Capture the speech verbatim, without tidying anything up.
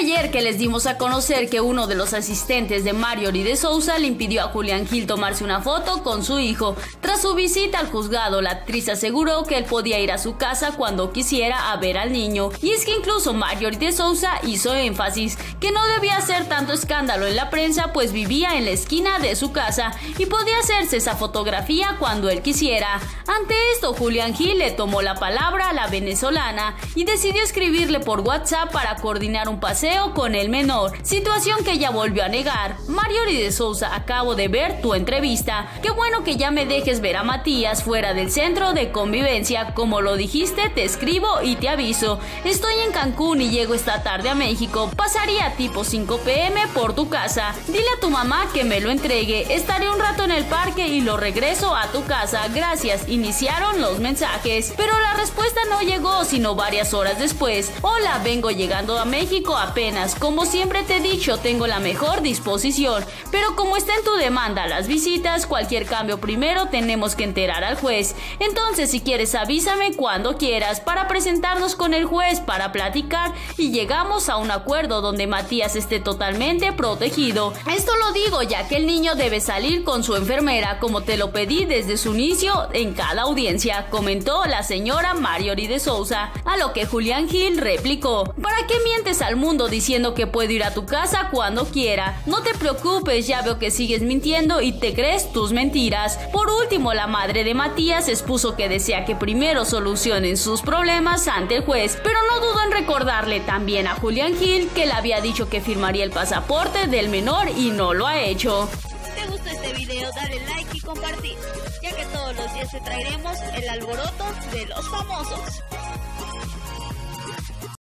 ayer que les dimos a conocer que uno de los asistentes de Marjorie de Sousa le impidió a Julián Gil tomarse una foto con su hijo. Tras su visita al juzgado, la actriz aseguró que él podía ir a su casa cuando quisiera a ver al niño. Y es que incluso Marjorie de Sousa hizo énfasis que no debía hacer tanto escándalo en la prensa, pues vivía en la esquina de su casa y podía hacerse esa fotografía cuando él quisiera. Ante esto, Julián Gil le tomó la palabra a la venezolana y decidió escribirle por WhatsApp para coordinar un paseo con el menor, situación que ella volvió a negar. Marjorie de Sousa, acabo de ver tu entrevista. Qué bueno que ya me dejes ver a Matías fuera del centro de convivencia. Como lo dijiste, te escribo y te aviso. Estoy en Cancún y llego esta tarde a México. Pasaría tipo cinco pe eme por tu casa. Dile a tu mamá que me lo entregue. Estaré un rato en el parque y lo regreso a tu casa. Gracias. Iniciaron los mensajes, pero la respuesta no llegó sino varias horas después. Hola, vengo llegando a México apenas. Como siempre te he dicho, tengo la mejor disposición, pero como está en tu demanda las visitas, cualquier cambio primero tenemos que enterar al juez. Entonces, si quieres, avísame cuando quieras para presentarnos con el juez para platicar y llegamos a un acuerdo donde Matías esté totalmente protegido. Esto lo digo ya que el niño debe salir con su enfermera, como te lo pedí desde su inicio en cada audiencia, comentó la señora Marjorie de Sousa, a lo que Julián Gil replicó: ¿para qué mientes al mundo diciendo que puedo ir a tu casa cuando quiera? No te preocupes, ya veo que sigues mintiendo y te crees tus mentiras. Por último, la madre de Matías expuso que desea que primero solucionen sus problemas ante el juez, pero no dudó en recordarle también a Julián Gil que le había dicho que firmaría el pasaporte del menor y no lo ha hecho. Si te gustó este video, dale like y compartir, ya que todos los días te traeremos el alboroto de los famosos.